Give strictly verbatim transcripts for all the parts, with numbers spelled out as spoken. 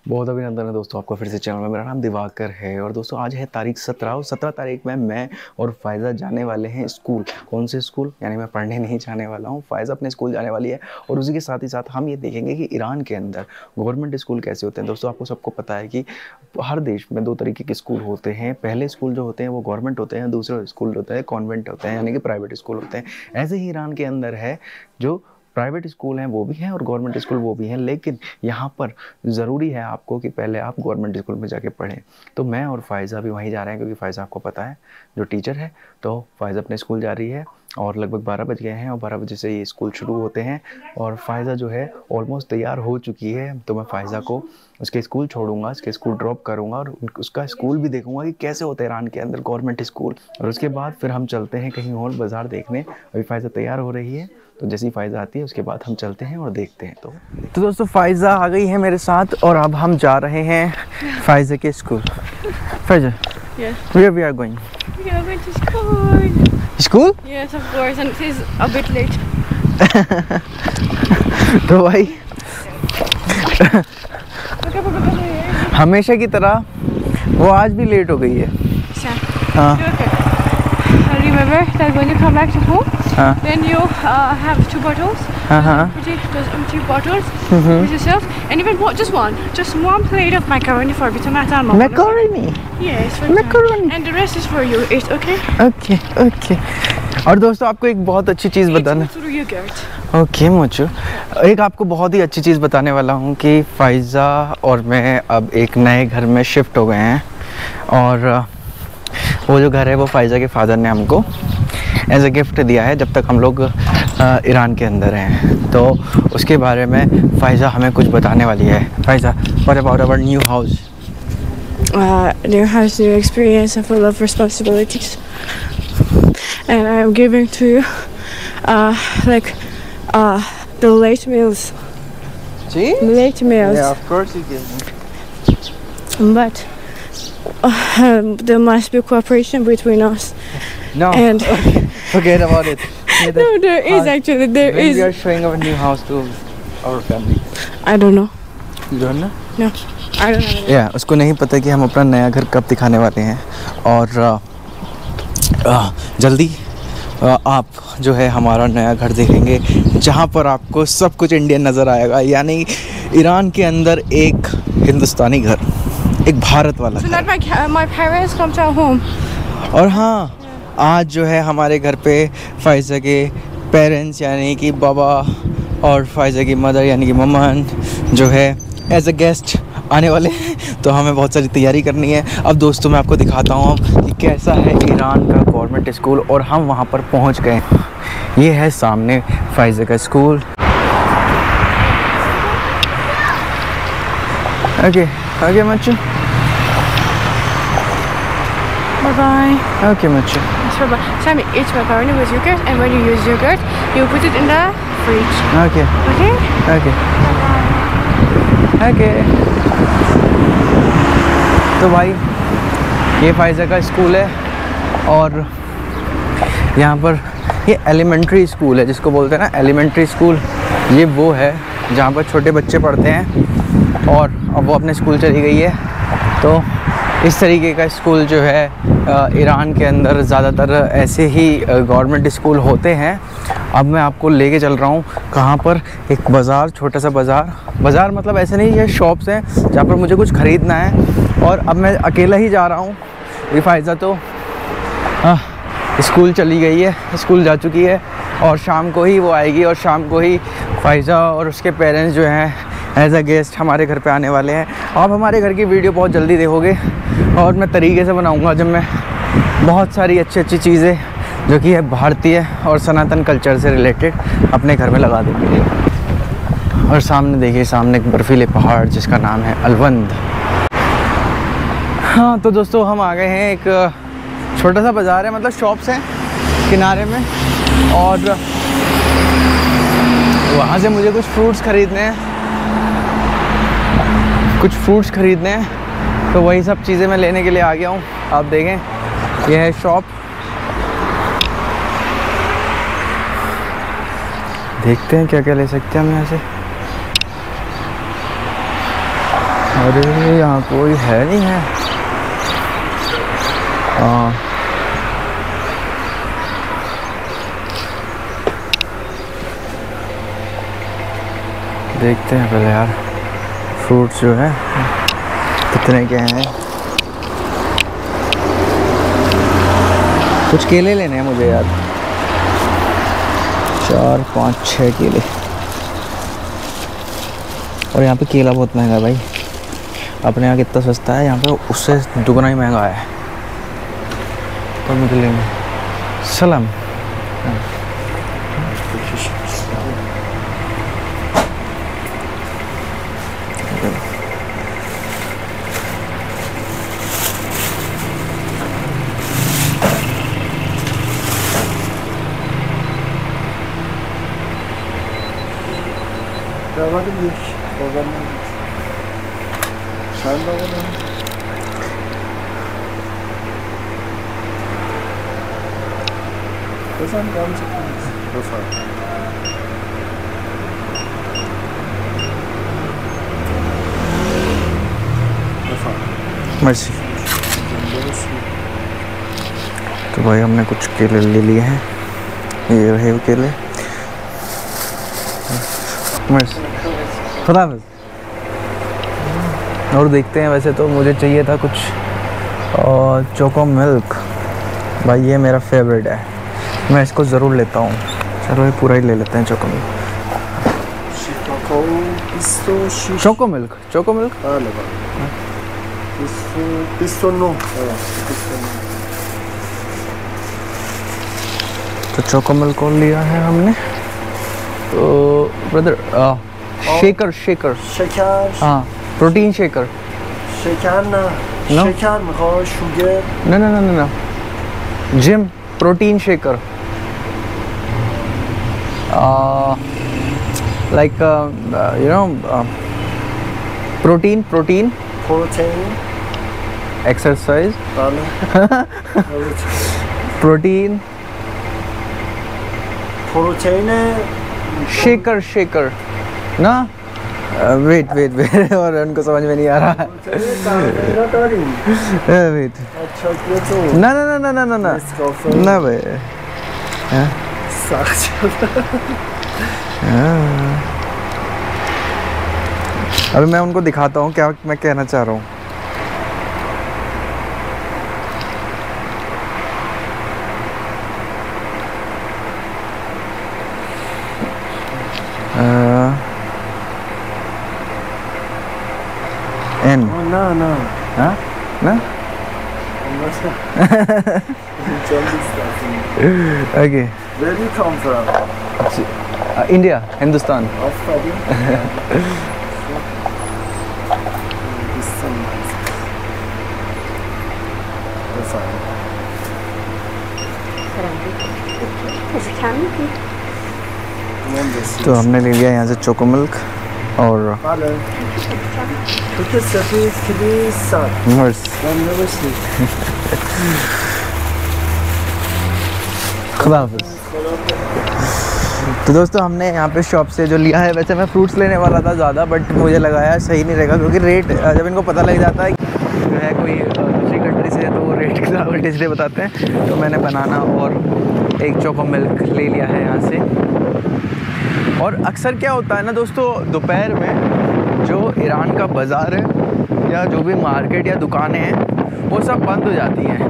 बहुत अभिनंदन है दोस्तों आपका फिर से चैनल में। मेरा नाम दिवाकर है और दोस्तों आज है तारीख सत्रह और सत्रह तारीख में मैं और फ़ायज़ा जाने वाले हैं स्कूल। कौन से स्कूल? यानी मैं पढ़ने नहीं जाने वाला हूँ, फ़ायज़ा अपने स्कूल जाने वाली है। और उसी के साथ ही साथ हम ये देखेंगे कि ईरान के अंदर गवर्नमेंट स्कूल कैसे होते हैं। दोस्तों आपको सबको पता है कि हर देश में दो तरीके के स्कूल होते हैं। पहले स्कूल जो होते हैं वो गवर्नमेंट होते हैं, दूसरे स्कूल होते हैं कॉन्वेंट होते हैं, यानी कि प्राइवेट स्कूल होते हैं। ऐसे ही ईरान के अंदर है, जो प्राइवेट स्कूल हैं वो भी हैं और गवर्नमेंट स्कूल वो भी हैं, लेकिन यहाँ पर ज़रूरी है आपको कि पहले आप गवर्नमेंट स्कूल में जाके पढ़ें। तो मैं और फ़ायज़ा भी वहीं जा रहे हैं, क्योंकि फ़ायज़ा आपको पता है जो टीचर है। तो फ़ायज़ा अपने स्कूल जा रही है और लगभग बारह बज गए हैं और बारह बजे से ये स्कूल शुरू होते हैं। और फ़ायज़ा जो है ऑलमोस्ट तैयार हो चुकी है, तो मैं फ़ायज़ा को उसके स्कूल छोड़ूंगा, उसके स्कूल ड्रॉप करूँगा और उसका स्कूल भी देखूंगा कि कैसे होता है ईरान के अंदर गवर्नमेंट स्कूल। और उसके बाद फिर हम चलते हैं कहीं और बाज़ार देखने। अभी फ़ायज़ा तैयार हो रही है, तो जैसी फ़ायज़ा आती है उसके बाद हम चलते हैं और देखते हैं। तो तो दोस्तों फ़ायज़ा आ गई है मेरे साथ और अब हम जा रहे हैं फ़ायज़ा के school. Faiza, Yes. where we are going? We are going to school. School? Yes, of course, and it is a bit late. तो भाई हमेशा की तरह वो आज भी लेट हो गई है। So, हाँ okay. Uh, remember that when you come back to home, हाँ then you uh, have two bottles. हाँ हाँ Pretty those empty bottles with yourself, and even one, just one, just one plate of macaroni for Bitonat and Mama. Macaroni. Yes, for Macaroni. And the rest is for you. It's okay. Okay okay. और दोस्तों आपको एक बहुत अच्छी चीज़ बताना। It's through yogurt. Okay मोचू, एक आपको बहुत ही अच्छी चीज़ बताने वाला हूँ कि फ़ायज़ा और मैं अब एक नए घर में शिफ्ट हो गए हैं। और वो जो घर है वो फ़ायज़ा के फादर ने हमको एज अ गिफ्ट दिया है जब तक हम लोग ईरान के अंदर हैं। तो उसके बारे में फ़ायज़ा हमें कुछ बताने वाली है। Faiza, what about our new house? Uh, new house, new experience, and full of responsibilities. And I am giving to you, uh, like, uh, the late meals. जी? Late meals. Yeah, of course you can. But uh, um, there must be cooperation between us. No. And Forget about it. Yeah, no, there is actually there when is. we are showing our new house to our family. I don't know. You don't know? No, I don't know. या yeah, उसको नहीं पता कि हम अपना नया घर कब दिखाने वाले हैं। और आ, आ, जल्दी आ, आप जो है हमारा नया घर देखेंगे, जहाँ पर आपको सब कुछ इंडियन नज़र आएगा। यानी ईरान के अंदर एक हिंदुस्तानी घर, एक भारत वाला So घर। let my ca- my parents come to our home. और हाँ, आज जो है हमारे घर पे फ़ायज़ा के पेरेंट्स यानी कि बाबा और फ़ायज़ा की मदर यानी कि मम्मन जो है एज अ गेस्ट आने वाले हैं। तो हमें बहुत सारी तैयारी करनी है। अब दोस्तों मैं आपको दिखाता हूँ अब कि कैसा है ईरान का गवर्नमेंट स्कूल। और हम वहाँ पर पहुँच गए। ये है सामने फ़ायज़ा का स्कूल। ओके ओके मच्चू, Bye bye. ओके मच्चू। So, Sammy, eat macaroni with yogurt, and when you use yogurt, you put it in the fridge. Okay Okay? Okay okay. तो भाई ये फ़ायज़ा का स्कूल है और यहाँ पर ये एलिमेंट्री स्कूल है, जिसको बोलते हैं ना एलिमेंट्री स्कूल। ये वो है जहाँ पर छोटे बच्चे पढ़ते हैं। और अब वो अपने स्कूल चली गई है। तो इस तरीके का स्कूल जो है ईरान के अंदर ज़्यादातर ऐसे ही गवर्नमेंट स्कूल होते हैं। अब मैं आपको लेके चल रहा हूँ कहाँ पर, एक बाज़ार, छोटा सा बाज़ार। बाज़ार मतलब ऐसे नहीं, ये शॉप्स हैं जहाँ पर मुझे कुछ ख़रीदना है। और अब मैं अकेला ही जा रहा हूँ। ये फ़ायज़ा तो आ, स्कूल चली गई है, स्कूल जा चुकी है और शाम को ही वो आएगी। और शाम को ही फ़ायज़ा और उसके पेरेंट्स जो हैं एज अ गेस्ट हमारे घर पे आने वाले हैं। आप हमारे घर की वीडियो बहुत जल्दी देखोगे और मैं तरीके से बनाऊंगा जब मैं बहुत सारी अच्छी अच्छी चीज़ें जो कि है भारतीय और सनातन कल्चर से रिलेटेड अपने घर में लगा देंगे। और सामने देखिए, सामने एक बर्फीले पहाड़ जिसका नाम है अलवंद। हाँ तो दोस्तों हम आ गए हैं, एक छोटा सा बाज़ार है, मतलब शॉप्स हैं किनारे में। और वहाँ से मुझे कुछ फ्रूट्स ख़रीदने हैं, कुछ फ्रूट्स खरीदने हैं। तो वही सब चीज़ें मैं लेने के लिए आ गया हूँ। आप देखें, यह है शॉप। देखते हैं क्या क्या ले सकते हैं हम यहाँ से। अरे यहाँ कोई है नहीं है। हाँ देखते हैं पहले यार फ्रूट्स जो है कितने के हैं। कुछ केले लेने हैं मुझे यार, चार पाँच छः केले। और यहाँ पे केला बहुत महंगा है भाई, अपने यहाँ कितना सस्ता है यहाँ पे उससे दुगना ही महंगा है। तो मुझे लेंगे सलाम। मर्सी। तो भाई हमने कुछ केले ले लिए हैं, ये रहे वो केले। मर्सी खुदा हाफ़िज़। और देखते हैं, वैसे तो मुझे चाहिए था कुछ और चोको मिल्क, भाई ये मेरा फेवरेट है, मैं इसको ज़रूर लेता हूँ। चलो ये पूरा ही ले लेते हैं choco milk. Choco milk choco milk तो चोको मिल्क को लिया है हमने। तो ब्रदर शेकर शेकर शक्कर हाँ प्रोटीन शेकर। शक्कर ना No? शक्कर मिखوای sugar No no no no no gym protein shaker like uh, uh, you know uh, protein protein protein exercise بله protein protein shaker shaker ना वेट वेट वेट और उनको समझ में नहीं आ रहा। वेट ना ना ना ना ना ना ना ना भाई अभी मैं उनको दिखाता हूँ क्या मैं कहना चाह रहा हूँ। एन ना ना हाँ ना okay Where do you come from? India Hindustan. तो हमने ले लिया यहाँ से चोको मिल्क और मर्स। खुदा हाफ़िज़। तो दोस्तों हमने यहाँ पे शॉप से जो लिया है, वैसे मैं फ्रूट्स लेने वाला था ज़्यादा, बट मुझे लगा यार सही नहीं रहेगा क्योंकि रेट जब इनको पता लग जाता है जो है कोई दूसरी कंट्री से तो वो रेट के उल्टे इसलिए बताते हैं। तो मैंने बनाना और एक चोको मिल्क ले लिया है यहाँ से। और अक्सर क्या होता है ना दोस्तों, दोपहर में जो ईरान का बाज़ार है या जो भी मार्केट या दुकानें हैं वो सब बंद हो जाती हैं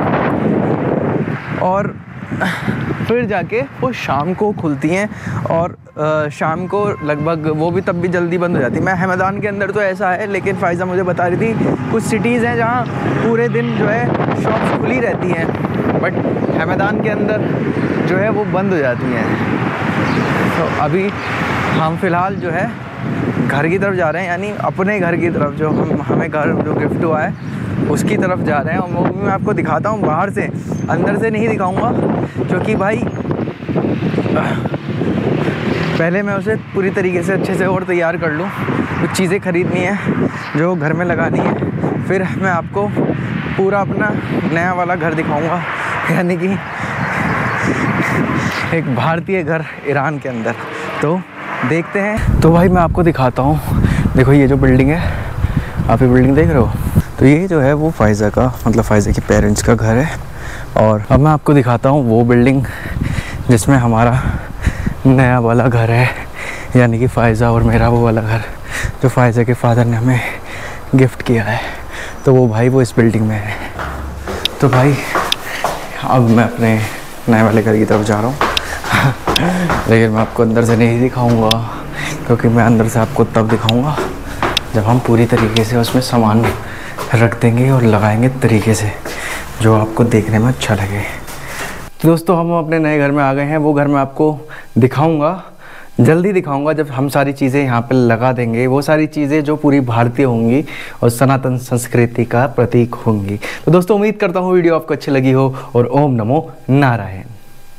और फिर जाके वो शाम को खुलती हैं और शाम को लगभग वो भी तब भी जल्दी बंद हो जाती है। मैं हमदान के अंदर तो ऐसा है, लेकिन फ़ायज़ा मुझे बता रही थी कुछ सिटीज़ हैं जहाँ पूरे दिन जो है शॉप्स खुली रहती हैं, बट हमदान के अंदर जो है वो बंद हो जाती हैं। तो अभी हम फ़िलहाल जो है घर की तरफ जा रहे हैं, यानी अपने घर की तरफ, जो हम हमें घर जो गिफ्ट हुआ है उसकी तरफ जा रहे हैं। और वो भी मैं आपको दिखाता हूँ बाहर से, अंदर से नहीं दिखाऊंगा क्योंकि भाई पहले मैं उसे पूरी तरीके से अच्छे से और तैयार कर लूँ, कुछ चीज़ें ख़रीदनी है जो घर में लगानी है, फिर मैं आपको पूरा अपना नया वाला घर दिखाऊंगा, यानी कि एक भारतीय घर ईरान के अंदर। तो देखते हैं। तो भाई मैं आपको दिखाता हूँ, देखो ये जो बिल्डिंग है आप ये बिल्डिंग देख रहे हो? तो ये जो है वो फ़ाइज़ा का, मतलब फ़ाइज़ा के पेरेंट्स का घर है। और अब मैं आपको दिखाता हूँ वो बिल्डिंग जिसमें हमारा नया वाला घर है, यानी कि फ़ाइज़ा और मेरा वो वाला घर जो फ़ाइज़ा के फादर ने हमें गिफ्ट किया है। तो वो भाई वो इस बिल्डिंग में है। तो भाई अब मैं अपने नए वाले घर की तरफ जा रहा हूँ लेकिन मैं आपको अंदर से नहीं दिखाऊंगा, क्योंकि मैं अंदर से आपको तब दिखाऊंगा जब हम पूरी तरीके से उसमें सामान रख देंगे और लगाएंगे तरीके से जो आपको देखने में अच्छा लगे। तो दोस्तों हम अपने नए घर में आ गए हैं। वो घर मैं आपको दिखाऊंगा, जल्दी दिखाऊंगा जब हम सारी चीज़ें यहाँ पे लगा देंगे, वो सारी चीज़ें जो पूरी भारतीय होंगी और सनातन संस्कृति का प्रतीक होंगी। तो दोस्तों उम्मीद करता हूँ वीडियो आपको अच्छी लगी हो और ओम नमो नारायण।